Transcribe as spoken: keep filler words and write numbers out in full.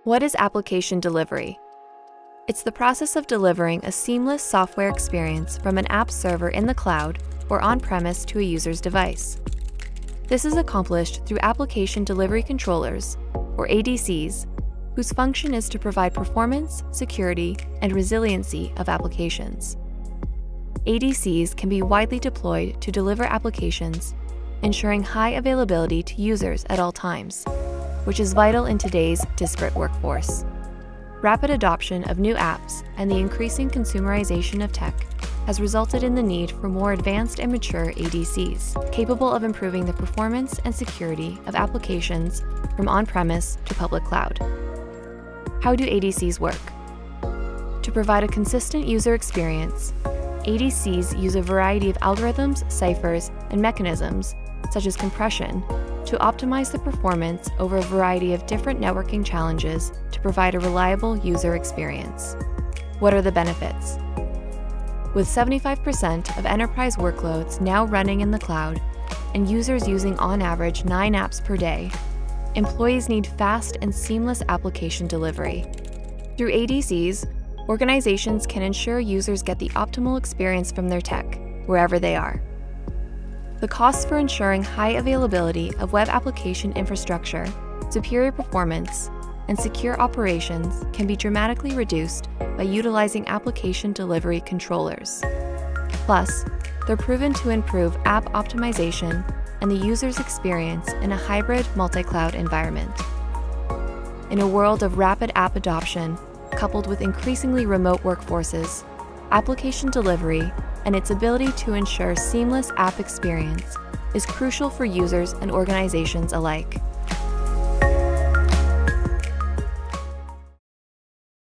What is application delivery? It's the process of delivering a seamless software experience from an app server in the cloud or on-premise to a user's device. This is accomplished through application delivery controllers, or A D Cs, whose function is to provide performance, security, and resiliency of applications. A D Cs can be widely deployed to deliver applications, ensuring high availability to users at all times, which is vital in today's disparate workforce. Rapid adoption of new apps and the increasing consumerization of tech has resulted in the need for more advanced and mature A D Cs, capable of improving the performance and security of applications from on-premise to public cloud. How do A D Cs work? To provide a consistent user experience, A D Cs use a variety of algorithms, ciphers, and mechanisms, such as compression, to optimize the performance over a variety of different networking challenges to provide a reliable user experience. What are the benefits? With seventy-five percent of enterprise workloads now running in the cloud and users using on average nine apps per day, employees need fast and seamless application delivery. Through A D Cs, organizations can ensure users get the optimal experience from their tech, wherever they are. The costs for ensuring high availability of web application infrastructure, superior performance, and secure operations can be dramatically reduced by utilizing application delivery controllers. Plus, they're proven to improve app optimization and the user's experience in a hybrid multi-cloud environment. In a world of rapid app adoption, coupled with increasingly remote workforces, application delivery and its ability to ensure seamless app experience is crucial for users and organizations alike.